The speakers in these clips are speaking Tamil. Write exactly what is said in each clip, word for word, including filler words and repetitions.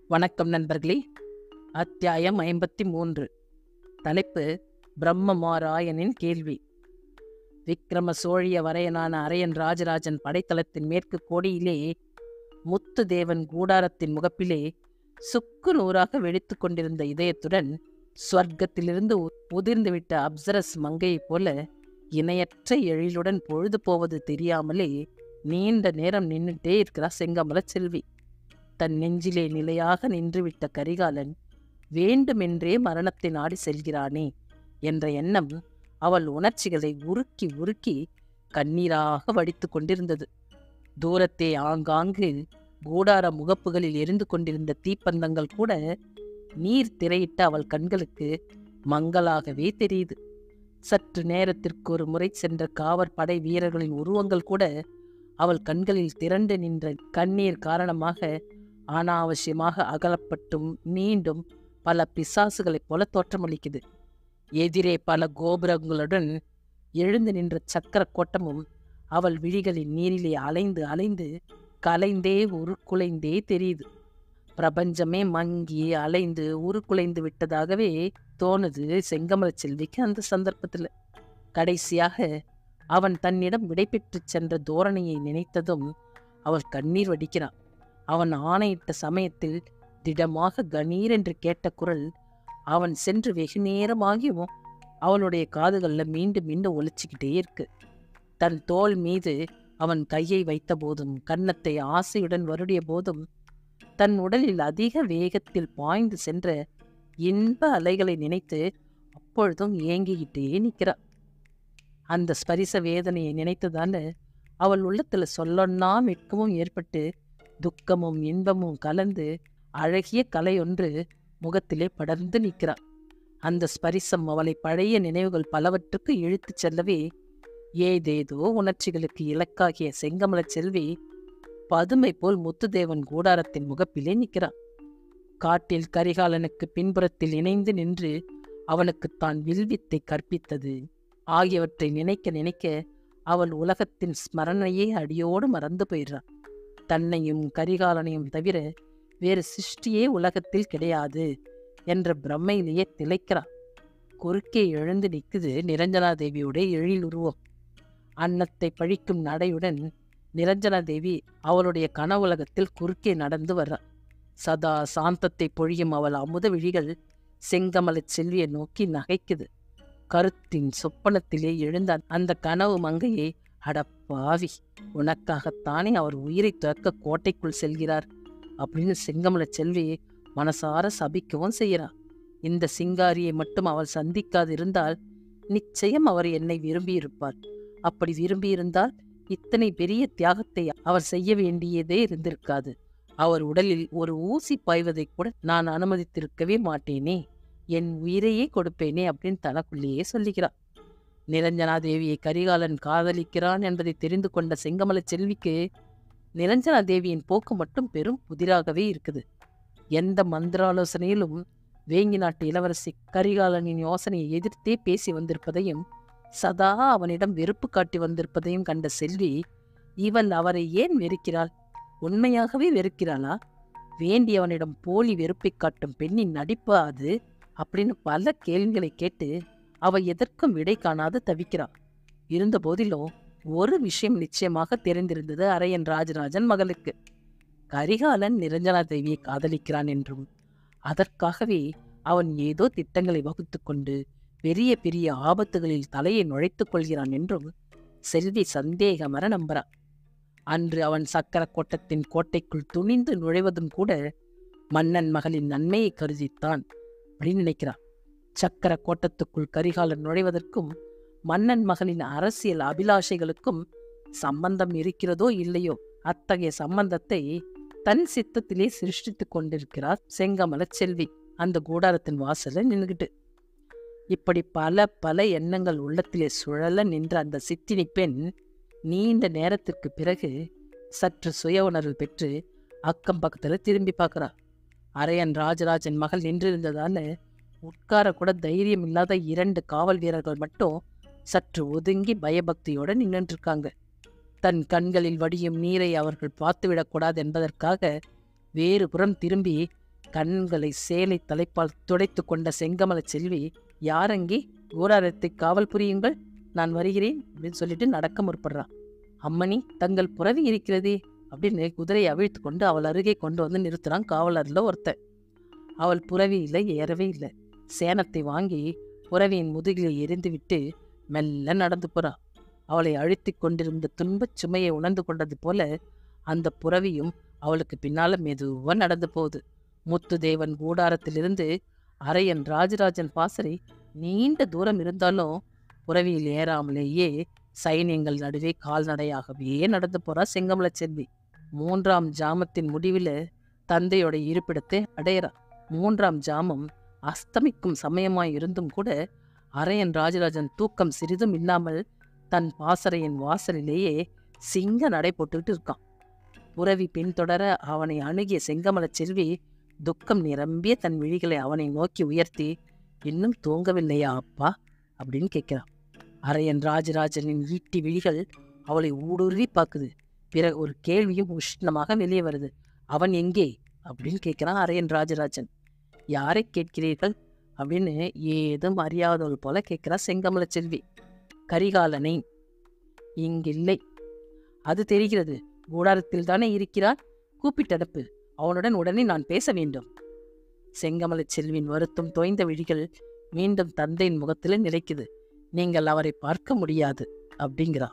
வணக்கம் நண்பர்களே. அத்தியாயம் ஐம்பத்தி மூன்று. தலைப்பு பிரம்ம மாராயனின் கேள்வி. விக்ரம சோழிய வரையனான அரையன் ராஜராஜன் படைத்தளத்தின் மேற்கு கோடியிலே முத்து தேவன் கூடாரத்தின் முகப்பிலே சுக்கு நூறாக வெடித்து கொண்டிருந்த இதயத்துடன் ஸ்வர்க்கத்திலிருந்து உதிர்ந்துவிட்ட அப்சரஸ் மங்கையைப் போல இணையற்ற எழிலுடன் பொழுது போவது தெரியாமலே நீண்ட நேரம் நின்றுட்டே இருக்கிறார் செங்கமல செல்வி. தன் நெஞ்சிலே நிலையாக நின்றுவிட்ட கரிகாலன் வேண்டுமென்றே மரணத்தை நாடி செல்கிறானே என்ற எண்ணம் அவள் உணர்ச்சிகளை உருக்கி உருக்கி கண்ணீராக வடித்து கொண்டிருந்தது. தூரத்தே ஆங்காங்கு கூடார முகப்புகளில் எரிந்து கொண்டிருந்த தீப்பந்தங்கள் கூட நீர் திரையிட்ட அவள் கண்களுக்கு மங்களாகவே தெரியுது. சற்று நேரத்திற்கு ஒரு முறை சென்ற காவற்படை வீரர்களின் உருவங்கள் கூட அவள் கண்களில் திரண்டு நின்ற கண்ணீர் காரணமாக அனாவசியமாக அகலப்பட்டும் நீண்டும் பல பிசாசுகளைப் போல தோற்றமளிக்குது. எதிரே பல கோபுரங்களுடன் எழுந்து நின்ற சக்கர கோட்டமும் அவள் விழிகளின் நீரிலே அலைந்து அலைந்து கலைந்தே உருக்குலைந்தே தெரியுது. பிரபஞ்சமே மங்கி அலைந்து உருக்குலைந்து விட்டதாகவே தோணுது செங்கமல செல்விக்கு அந்த சந்தர்ப்பத்தில். கடைசியாக அவன் தன்னிடம் விடைபெற்று சென்ற தோரணையை நினைத்ததும் அவள் கண்ணீர் வடிக்கிறான். அவன் ஆணையிட்ட சமயத்தில் திடமாக கணீர் என்று கேட்ட குரல் அவன் சென்று வெகு நேரமாகியும் அவனுடைய காதுகளில் மீண்டும் மீண்டும் ஒலிச்சுக்கிட்டே இருக்கு. தன் தோள் மீது அவன் கையை வைத்த போதும் கன்னத்தை ஆசையுடன் வருடிய போதும் தன் உடலில் அதிக வேகத்தில் பாய்ந்து சென்ற இன்ப அலைகளை நினைத்து அப்பொழுதும் ஏங்கிக்கிட்டே நிற்கிறான். அந்த ஸ்பரிச வேதனையை நினைத்ததால அவள் உள்ளத்துல சொல்லொன்னா வெட்கமும் ஏற்பட்டு துக்கமும் இன்பமும் கலந்து அழகிய கலையொன்று முகத்திலே படர்ந்து நிற்கிறாள். அந்த ஸ்பரிசம் அவளை பழைய நினைவுகள் பலவற்றுக்கு இழுத்து செல்லவே ஏதேதோ உணர்ச்சிகளுக்கு இலக்காகிய செங்கமல செல்வி பதுமை போல் முத்துதேவன் கூடாரத்தின் முகப்பிலே நிற்கிறான். காட்டில் கரிகாலனுக்கு பின்புறத்தில் இணைந்து நின்று அவனுக்கு தான் வில்வித்தை கற்பித்தது ஆகியவற்றை நினைக்க நினைக்க அவள் உலகத்தின் ஸ்மரணையே அடியோடு மறந்து போயிடுறான். தன்னையும் கரிகாலனையும் தவிர வேறு சிருஷ்டியே உலகத்தில் கிடையாது என்ற பிரம்மையிலேயே திளைக்கிறான். குறுக்கே எழுந்து நிற்குது நிரஞ்சனாதேவியுடைய எழில் உருவம். அன்னத்தை பழிக்கும் நடையுடன் நிரஞ்சனாதேவி அவளுடைய கனவுலகத்தில் குறுக்கே நடந்து வர்றான். சதா சாந்தத்தை பொழியும் அவள் அமுத விழிகள் செங்கமல செல்வியை நோக்கி நகைக்குது. கருத்தின் சொப்பனத்திலே எழுந்த அந்த கனவு மங்கையை, அடப்பாவி, உனக்காகத்தானே அவர் உயிரை துறக்க கோட்டைக்குள் செல்கிறார் அப்படின்னு செங்கமல செல்வி மனசார சபிக்கவும் செய்கிறார். இந்த சிங்காரியை மட்டும் அவள் சந்திக்காது இருந்தால் நிச்சயம் அவர் என்னை விரும்பியிருப்பார். அப்படி விரும்பியிருந்தால் இத்தனை பெரிய தியாகத்தை அவர் செய்ய வேண்டியதே இருந்திருக்காது. அவர் உடலில் ஒரு ஊசி பாய்வதை கூட நான் அனுமதித்திருக்கவே மாட்டேனே, என் உயிரையே கொடுப்பேனே அப்படின்னு தனக்குள்ளேயே சொல்லுகிறார். நிரஞ்சனாதேவியை கரிகாலன் காதலிக்கிறான் என்பதை தெரிந்து கொண்ட செங்கமல செல்விக்கு நிரஞ்சனாதேவியின் போக்கு மட்டும் பெரும் புதிராகவே இருக்குது. எந்த மந்திராலோசனையிலும் வேங்கி நாட்டு இளவரசி கரிகாலனின் யோசனையை எதிர்த்தே பேசி வந்திருப்பதையும் சதா அவனிடம் வெறுப்பு காட்டி வந்திருப்பதையும் கண்ட செல்வி, இவள் அவரை ஏன் வெறுக்கிறாள்? உண்மையாகவே வெறுக்கிறாளா? வேண்டியவனிடம் போலி வெறுப்பை காட்டும் பெண்ணின் நடிப்பா அது அப்படின்னு பல கேள்விகளை கேட்டு அவ எதற்கும் விடை காணாது தவிக்கிறாள். இருந்த போதிலும் ஒரு விஷயம் நிச்சயமாக தெரிந்திருந்தது அரையன் ராஜராஜன் மகளுக்கு. கரிகாலன் நிரஞ்சனாதேவியை காதலிக்கிறான் என்றும் அதற்காகவே அவன் ஏதோ திட்டங்களை வகுத்து கொண்டு பெரிய பெரிய ஆபத்துகளில் தலையை நுழைத்துக் கொள்கிறான் என்றும் செல்வி சந்தேகமர நம்புறான். அன்று அவன் சக்கர கோட்டத்தின் கோட்டைக்குள் துணிந்து நுழைவதும் கூட மன்னன் மகளின் நன்மையை கருதித்தான் அப்படின்னு நினைக்கிறான். சக்கர கோட்டத்துக்குள் கரிகாலன் நுழைவதற்கும் மன்னன் மகளின் அரசியல் அபிலாஷைகளுக்கும் சம்பந்தம் இருக்கிறதோ இல்லையோ, அத்தகைய சம்பந்தத்தை தன் சித்தத்திலே சிருஷ்டித்துக் கொண்டிருக்கிறார் செங்கமல செல்வி அந்த கூடாரத்தின் வாசல நின்றுகிட்டு. இப்படி பல பல எண்ணங்கள் உள்ளத்திலே சுழல நின்ற அந்த சித்தினி பெண் நீண்ட நேரத்திற்கு பிறகு சற்று சுய உணர்வு பெற்று அக்கம் பக்கத்துல திரும்பி பார்க்கிறார். அரையன் ராஜராஜன் மகள் நின்றிருந்ததால உட்கார கூட தைரியம் இல்லாத இரண்டு காவல் வீரர்கள் மட்டும் சற்று ஒதுங்கி பயபக்தியோட நின்று இருக்காங்க. தன் கண்களில் வடியும் நீரை அவர்கள் பார்த்துவிடக்கூடாது என்பதற்காக வேறு புறம் திரும்பி கண்களை சேலை தலைப்பால் துடைத்து கொண்ட செங்கமல செல்வி, யாரங்கே, கூடாரத்தை காவல் புரியுங்கள், நான் வருகிறேன் அப்படின்னு சொல்லிட்டு நடக்க முற்படுறான். அம்மணி, தங்கள் புறவி இருக்கிறதே அப்படின்னு குதிரையை அவிழ்த்து கொண்டு அவள் அருகே கொண்டு வந்து நிறுத்துறான் காவலர்ல ஒருத்தன். அவள் புறவியில ஏறவே இல்லை. சேனத்தை வாங்கி புறவியின் முதுகிலை எரிந்து விட்டு மெல்ல நடந்து போறா. அவளை அழுத்தி கொண்டிருந்த துன்பச் சுமையை உணர்ந்து கொண்டது போல அந்த புறவியும் அவளுக்கு பின்னால மெதுவா நடந்து போகுது. முத்துதேவன் கூடாரத்திலிருந்து அரையன் ராஜராஜன் பாசறை நீண்ட தூரம் இருந்தாலும் புறவியில் ஏறாமலேயே சைனியங்கள் நடுவே கால்நடையாகவே நடந்து போறா செங்கமல செல்வி. மூன்றாம் ஜாமத்தின் முடிவில் தந்தையோட இருப்பிடத்தை அடையிறா. மூன்றாம் ஜாமம் அஸ்தமிக்கும் சமயமாய் இருந்தும் கூட அரையன் ராஜராஜன் தூக்கம் சிறிதும் இல்லாமல் தன் பாசறையின் வாசலிலேயே சிங்க நடை போட்டுக்கிட்டு இருக்கான். புறவி பின்தொடர அவனை அணுகிய செங்கமல செல்வி துக்கம் நிரம்பிய தன் விழிகளை அவனை நோக்கி உயர்த்தி, இன்னும் தூங்கவில்லையா அப்பா அப்படின்னு கேட்கிறான். அரையன் ராஜராஜனின் ஈட்டி விழிகள் அவளை ஊடுருவி பார்க்குது. பிறகு ஒரு கேள்வியும் உஷ்ணமாக வெளியே வருது. அவன் எங்கே அப்படின்னு கேட்கிறான் அரையன் ராஜராஜன். யாரை கேட்கிறீர்கள் அப்படின்னு ஏதும் அறியாதவள் போல கேட்கிறா செங்கமல செல்வி. கரிகாலனை. இங்கில்லை. அது தெரிகிறது, கூடாரத்தில் தானே இருக்கிறான், கூப்பிட்டடப்பு, அவனுடன் உடனே நான் பேச வேண்டும். செங்கமல செல்வியின் வருத்தம் தோய்ந்த விழிகள் மீண்டும் தந்தையின் முகத்தில் நிலைக்குது. நீங்கள் அவரை பார்க்க முடியாது அப்படிங்கிறா.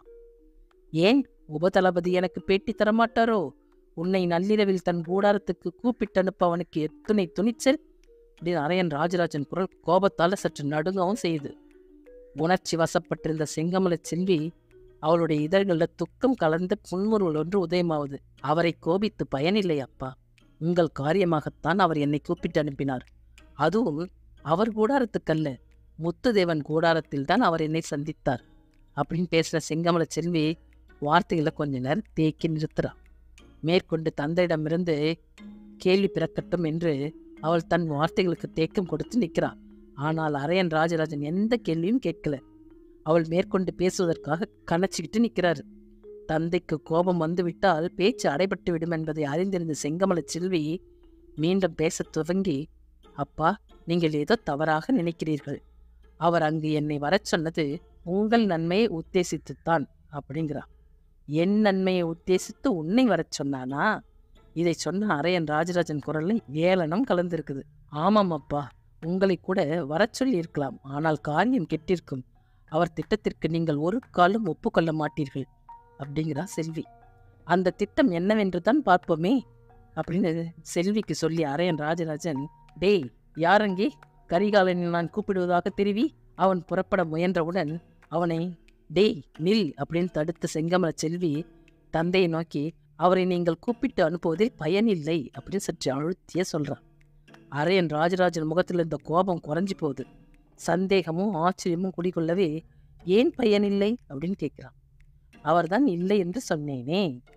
ஏன், உபதளபதி எனக்கு பேட்டி தரமாட்டாரோ? உன்னை நள்ளிரவில் தன் கூடாரத்துக்கு கூப்பிட்டனுப்ப அவனுக்கு எத்தனை துணிச்சல் அப்படின்னு அரையன் ராஜராஜன் குரல் கோபத்தால் சற்று நடுங்கவும் செய்யுது. உணர்ச்சி வசப்பட்டிருந்த செங்கமல செல்வி அவளுடைய இதழ்களில் துக்கம் கலந்த புன்முறுவல் ஒன்று உதயமாவது. அவரை கோபித்து பயனில்லை அப்பா, உங்கள் காரியமாகத்தான் அவர் என்னை கூப்பிட்டு அனுப்பினார். அதுவும் அவர் கூடாரத்துக்கல்ல, முத்துதேவன் கூடாரத்தில் தான் அவர் என்னை சந்தித்தார் அப்படின்னு பேசுகிற செங்கமல செல்வி வார்த்தைகளை கொஞ்ச நேரம் தேக்கி நிறுத்துறா. மேற்கொண்டு தந்தையிடமிருந்து கேள்வி பிறக்கட்டும் என்று அவள் தன் வார்த்தைகளுக்கு தேக்கம் கொடுத்து நிற்கிறாள். ஆனால் அரையன் ராஜராஜன் எந்த கேள்வியும் கேட்கல. அவள் மேற்கொண்டு பேசுவதற்காக கணச்சிக்கிட்டு நிற்கிறாரு. தந்தைக்கு கோபம் வந்துவிட்டால் பேச்சு அடைபட்டு விடும் என்பதை அறிந்திருந்த செங்கமல செல்வி மீண்டும் பேச துவங்கி, அப்பா, நீங்கள் ஏதோ தவறாக நினைக்கிறீர்கள். அவர் அங்கு என்னை வரச் சொன்னது உங்கள் நன்மையை உத்தேசித்துத்தான் அப்படிங்கிறா. என் நன்மையை உத்தேசித்து உன்னை வரச் சொன்னானா? இதை சொன்ன அரையன் ராஜராஜன் குரலில் ஏளனம் கலந்திருக்குது. ஆமாம் அப்பா, உங்களை கூட வரச் சொல்லி இருக்கலாம், ஆனால் காரியம் கெட்டிருக்கும். அவர் திட்டத்திற்கு நீங்கள் ஒரு காலம் ஒப்புக்கொள்ள மாட்டீர்கள் அப்படிங்கிறா செல்வி. அந்த திட்டம் என்னவென்று தான் பார்ப்போமே அப்படின்னு செல்விக்கு சொல்லி அரையன் ராஜராஜன், டேய், யாரங்கே, கரிகாலனை நான் கூப்பிடுவதாக தெரிவி. அவன் புறப்பட முயன்றவுடன் அவனை டேய் நில் அப்படின்னு தடுத்த செங்கமல செல்வி தந்தையை நோக்கி, அவரை நீங்கள் கூப்பிட்டு அனுப்புவதில் பயனில்லை அப்படின்னு சற்று அழுத்திய சொல்றான். அரையன் ராஜராஜன் முகத்தில் இருந்த கோபம் குறைஞ்சி போகுது. சந்தேகமும் ஆச்சரியமும் குடிக்கொள்ளவே, ஏன் பயனில்லை அப்படின்னு கேட்கிறான். அவர்தான் இல்லை என்று சொன்னேனே,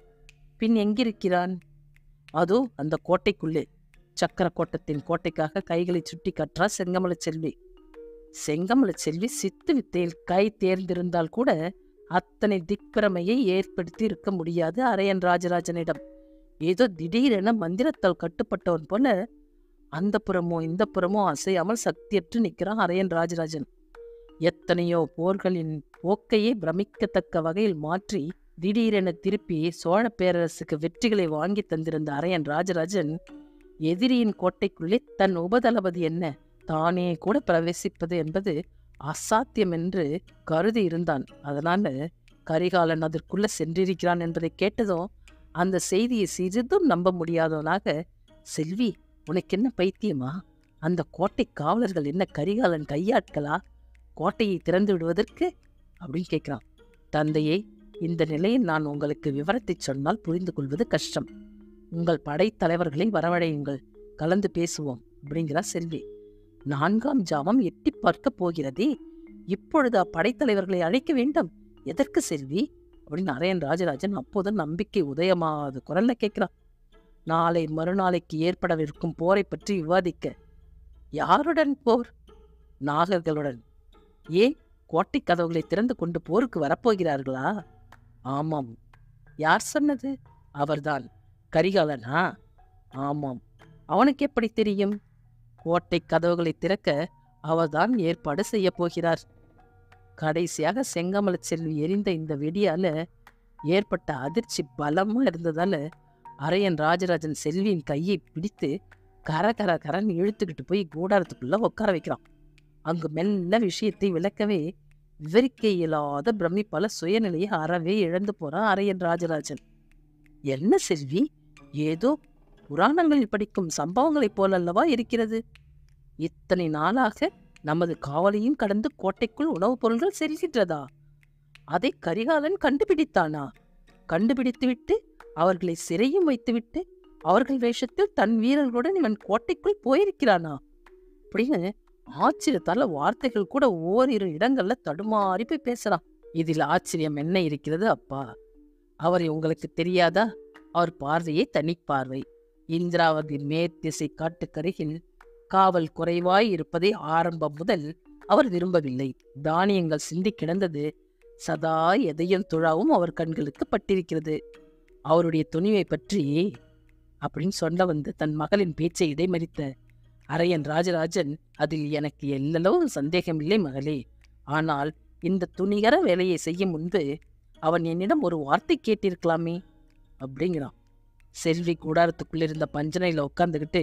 பின் எங்கிருக்கிறான்? அதோ அந்த கோட்டைக்குள்ளே. சக்கர கோட்டத்தின் கோட்டைக்காக கைகளை சுட்டி கற்றா செங்கமல செல்வி. செங்கமல செல்வி சித்து வித்தையில் கை தேர்ந்திருந்தால் கூட அத்தனை திக்பிரமையை ஏற்படுத்தி இருக்க முடியாது அரையன் ராஜராஜனிடம். ஏதோ திடீரென மந்திரத்தால் கட்டுப்பட்டவன் போல அந்த புறமோ இந்த புறமோ அசையாமல் சக்தியற்று நிற்கிறான் அரையன் ராஜராஜன். எத்தனையோ போர்களின் போக்கையே பிரமிக்கத்தக்க வகையில் மாற்றி திடீரென திருப்பி சோழ பேரரசுக்கு வெற்றிகளை வாங்கி தந்திருந்த அரையன் ராஜராஜன் எதிரியின் கோட்டைக்குள்ளே தன் உபதளபதி என்ன தானே கூட பிரவேசிப்பது என்பது அசாத்தியம் என்று கருதி இருந்தான். அதனால கரிகாலன் அதற்குள்ள சென்றிருக்கிறான் என்பதை கேட்டதும் அந்த செய்தியை சிறிதும் நம்ப முடியாதவனாக, செல்வி, உனக்கு என்ன பைத்தியமா? அந்த கோட்டை காவலர்கள் என்ன கரிகாலன் கையாட்களா கோட்டையை திறந்து விடுவதற்கு அப்படின்னு கேட்கிறான். தந்தையே, இந்த நிலையில் நான் உங்களுக்கு விவரத்தை சொன்னால் புரிந்து கொள்வது கஷ்டம். உங்கள் படைத்தலைவர்களை வரவழையுங்கள், கலந்து பேசுவோம் அப்படிங்கிறா செல்வி. நான்காம் ஜாமம் எட்டி பார்க்க போகிறதே, இப்பொழுது அப்படைத்தலைவர்களை அழைக்க வேண்டும், எதற்கு செல்வி அப்படின்னு அரையன் ராஜராஜன் அப்போது நம்பிக்கை உதயமாவது குரல்ல கேட்கிறான். நாளை மறுநாளைக்கு ஏற்படவிருக்கும் போரை பற்றி விவாதிக்க. யாருடன் போர்? நாகர்களுடன். ஏன், கோட்டை கதவுகளை திறந்து கொண்டு போருக்கு வரப்போகிறார்களா? ஆமாம். யார் சொன்னது? அவர்தான். கரிகாலனா? ஆமாம். அவனுக்கு எப்படி தெரியும்? கோட்டை கதவுகளை திறக்க அவர்தான் ஏற்பாடு செய்ய போகிறார். கடைசியாக செங்கமலச் செல்வி எரிந்த இந்த வெடியால ஏற்பட்ட அதிர்ச்சி பலமா இருந்ததால அரையன் ராஜராஜன் செல்வியின் கையை பிடித்து கர கர கரன்னு இழுத்துக்கிட்டு போய் கூடாரத்துக்குள்ள உட்கார வைக்கிறான். அங்கு மெல்ல விஷயத்தை விளக்கவே விவரிக்க இயலாத பிரமிப்பால சுயநிலையை அறவே இழந்து போறான் அரையன் ராஜராஜன். என்ன செல்வி, ஏதோ புராணங்களில் படிக்கும் சம்பவங்களைப் போலல்லவா இருக்கிறது? இத்தனை நாளாக நமது காவலையும் கடந்து கோட்டைக்குள் உணவுப் பொருள்கள் செல்கின்றதா? அதை கரிகாலன் கண்டுபிடித்தானா? கண்டுபிடித்துவிட்டு அவர்களை சிறையும் வைத்துவிட்டு அவர்கள் வேஷத்தில் தன் வீரர்களுடன் இவன் கோட்டைக்குள் போயிருக்கிறானா அப்படின்னு ஆச்சரியத்தால வார்த்தைகள் கூட ஓரிரு இடங்கள்ல தடுமாறி போய் பேசலாம். இதில் ஆச்சரியம் என்ன இருக்கிறது அப்பா? அவரை உங்களுக்கு தெரியாதா? அவர் பார்வையே தனிப்பார்வை. இந்திராவதியின் மேற்திசை காட்டுக்கரையில் காவல் குறைவாய் இருப்பதை ஆரம்பம் முதல் அவர் விரும்பவில்லை. தானியங்கள் சிந்தி கிடந்தது சதா எதையும் துழாவும் அவர் கண்களுக்கு பட்டிருக்கிறது. அவருடைய துணிவை பற்றி அப்படின்னு சொல்ல வந்து தன் மகளின் பேச்சை இடைமறித்த அரையன் ராஜராஜன், அதில் எனக்கு எல்லளவு சந்தேகமில்லை மகளே. ஆனால் இந்த துணிகர வேலையை செய்யும் முன்பு அவன் என்னிடம் ஒரு வார்த்தை கேட்டிருக்கலாமே அப்படிங்கிறான். செல்வி கூடாரத்துக்குள்ளிருந்த பஞ்சனையில் உட்காந்துக்கிட்டு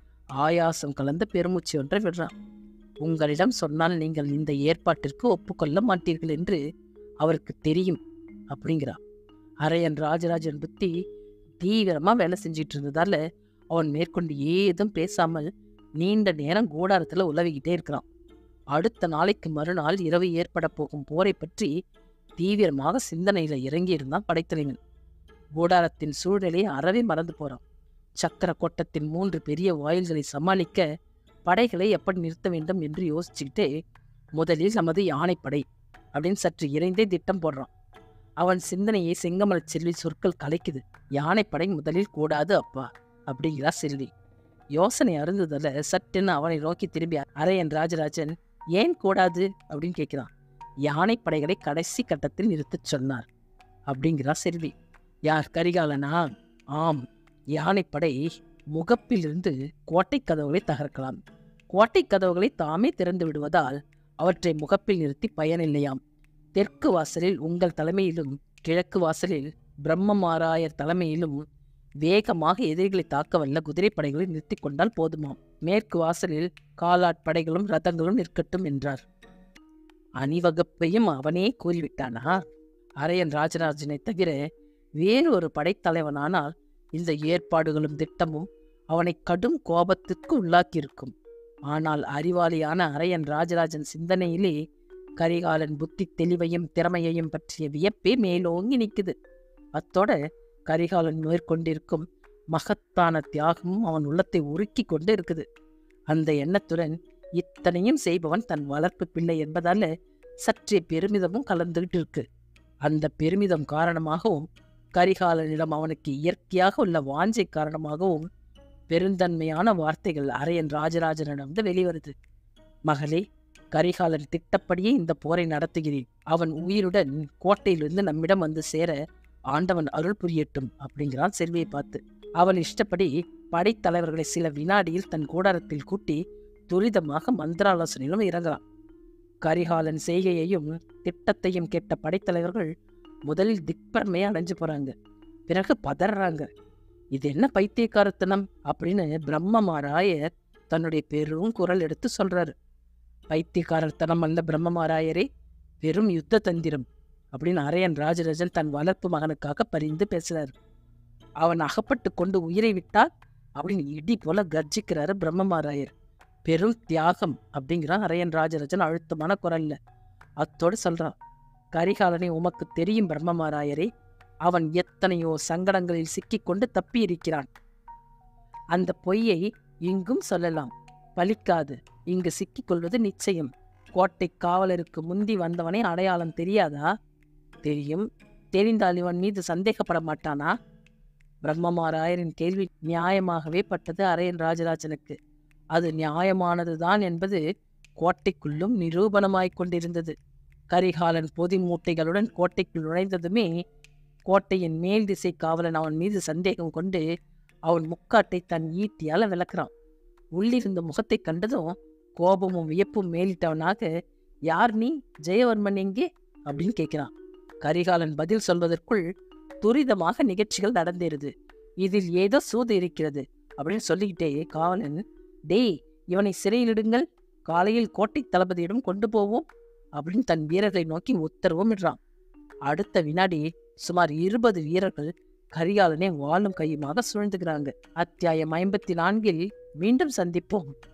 ஆயாசம் கலந்த பெருமூச்சு ஒன்றை விடுறான். உங்களிடம் சொன்னால் நீங்கள் இந்த ஏற்பாட்டிற்கு ஒப்புக்கொள்ள மாட்டீர்கள் என்று அவருக்கு தெரியும் அப்படிங்கிறான். அரையன் ராஜராஜன் புத்தி தீவிரமா வேலை செஞ்சிட்டு இருந்ததால அவன் மேற்கொண்டு ஏதும் பேசாமல் நீண்ட நேரம் கூடாரத்துல உலவிக்கிட்டே இருக்கிறான். அடுத்த நாளைக்கு மறுநாள் இரவு ஏற்பட போகும் போரை பற்றி தீவிரமாக சிந்தனையில இறங்கி இருந்தான் படைத்தலைவன். கூடாரத்தின் சூழ்நிலையை அறவே மறந்து போறான். சக்கர கோட்டத்தின் மூன்று பெரிய வாயில்களை சமாளிக்க படைகளை எப்படி நிறுத்த வேண்டும் என்று யோசிச்சுக்கிட்டே முதலில் நமது யானைப்படை அப்படின்னு சற்று இறைந்தே திட்டம் போடுறான். அவன் சிந்தனையை செங்கமலச் செல்வி சொற்கள் கலைக்குது. யானைப்படை முதலில் கூடாது அப்பா அப்படிங்கிறா செல்வி. யோசனை அருந்ததில் சட்டுன்னு அவனை நோக்கி திரும்பி அரையன் ராஜராஜன், ஏன் கூடாது அப்படின்னு கேட்கிறான். யானைப்படைகளை கடைசி கட்டத்தில் நிறுத்தச் சொன்னார் அப்படிங்கிறா செல்வி. யார், கரிகாலனா? ஆம், யானைப்படை முகப்பிலிருந்து கோட்டை கதவுகளை தகர்க்கலாம். கோட்டை கதவுகளை தாமே திறந்து விடுவதால் அவற்றை முகப்பில் நிறுத்தி பயனில்லையாம். தெற்கு வாசலில் உங்கள் தலைமையிலும் கிழக்கு வாசலில் பிரம்மமாராயர் தலைமையிலும் வேகமாக எதிரிகளை தாக்க வல்ல குதிரைப்படைகளை நிறுத்தி கொண்டால் போதுமாம். மேற்கு வாசலில் காலாட்படைகளும் ரதங்களும் நிற்கட்டும் என்றார். அணிவகுப்பையும் அவனே கூறிவிட்டானா? அரையன் ராஜராஜனை தவிர வேறு ஒரு படைத்தலைவனானால் இந்த ஏற்பாடுகளும் திட்டமும் அவனை கடும் கோபத்திற்கு உள்ளாக்கியிருக்கும். ஆனால் அறிவாளியான அரையன் ராஜராஜன் சிந்தனையிலே கரிகாலன் புத்தி தெளிவையும் திறமையையும் பற்றிய வியப்பே மேலோங்கி நிற்குது. அத்தோட கரிகாலன் மேற்கொண்டிருக்கும் மகத்தான தியாகமும் அவன் உள்ளத்தை உருக்கி கொண்டு இருக்குது. அந்த எண்ணத்துடன் இத்தனையும் செய்பவன் தன் வளர்ப்பு பிள்ளை என்பதால சற்றே பெருமிதமும் கலந்துகிட்டு இருக்கு. அந்த பெருமிதம் காரணமாகவும் கரிகாலனிடம் அவனுக்கு இயற்கையாக உள்ள வாஞ்சை காரணமாகவும் பெருந்தன்மையான வார்த்தைகள் அரையன் ராஜராஜனிடம் வெளிவருது. மகளே, கரிகாலன் திட்டப்படியே இந்த போரை நடத்துகிறேன். அவன் உயிருடன் கோட்டையிலிருந்து நம்மிடம் வந்து சேர ஆண்டவன் அருள் புரியட்டும் அப்படிங்கிறான் செல்வியை பார்த்து. அவன் இஷ்டப்படி படைத்தலைவர்களை சில வினாடியில் தன் கூடாரத்தில் கூட்டி துரிதமாக மந்திராலோசனையிலும் இறங்குறான். கரிகாலன் செய்கையையும் திட்டத்தையும் கேட்ட படைத்தலைவர்கள் முதலில் திக்பரமையை அடைஞ்சு போறாங்க. பிறகு பதறாங்க. இது என்ன பைத்தியக்காரத்தனம் அப்படின்னு பிரம்மமாராயர் தன்னுடைய பெரும் குரல் எடுத்து சொல்றாரு. பைத்தியக்காரத்தனம் அல்ல பிரம்மமாராயரே, வெறும் யுத்த தந்திரம் அப்படின்னு அரையன் ராஜராஜன் தன் வளர்ப்பு மகனுக்காக பரிந்து பேசுறாரு. அவன் அகப்பட்டு கொண்டு உயிரை விட்டால் அப்படின்னு இடி போல கர்ஜிக்கிறாரு பிரம்மமாராயர். பெரும் தியாகம் அப்படிங்கிறான் அரையன் ராஜராஜன் அழுத்தமான குரல்ல. அத்தோடு சொல்றான், கரிகாலனை உமக்கு தெரியும் பிரம்மமாராயரே, அவன் எத்தனையோ சங்கடங்களில் சிக்கிக்கொண்டு தப்பி இருக்கிறான். அந்த பொய்யை இங்கும் சொல்லலாம், பலிக்காது. இங்கு சிக்கிக்கொள்வது நிச்சயம். கோட்டை காவலருக்கு முந்தி வந்தவனை அடையாளம் தெரியாதா? தெரியும். தெரிந்தால் இவன் மீது சந்தேகப்பட மாட்டானா? பிரம்மமாராயரின் கேள்வி நியாயமாகவே பட்டது அரையன் ராஜராஜனுக்கு. அது நியாயமானதுதான் என்பது கோட்டைக்குள்ளும் நிரூபணமாய்க் கொண்டிருந்தது. கரிகாலன் பொதி மூட்டைகளுடன் கோட்டைக்குள் நுழைந்ததுமே கோட்டையின் மேல் திசை காவலன் அவன் மீது சந்தேகம் கொண்டு அவன் முக்காட்டை தன் ஈட்டியால விளக்குறான். உள்ளிருந்த முகத்தை கண்டதும் கோபமும் வியப்பும் மேலிட்டவனாக, யார் நீ, ஜெயவர்மன் எங்கே அப்படின்னு கேட்கிறான். கரிகாலன் பதில் சொல்வதற்குள் துரிதமாக நிகழ்ச்சிகள் நடந்தேறுது. இதில் ஏதோ சூது இருக்கிறது அப்படின்னு சொல்லிக்கிட்டே காவலன், டேய், இவனை சிறையிலிடுங்கள், காலையில் கோட்டை தளபதியிடம் கொண்டு போவோம் அப்படின்னு தன் வீரர்களை நோக்கி உத்தரவும் இடுறான். அடுத்த வினாடி சுமார் இருபது வீரர்கள் கரிகாலனை வாளும் கையுமாக சூழ்ந்துகிறாங்க. அத்தியாயம் ஐம்பத்தி நான்கில் மீண்டும் சந்திப்போம்.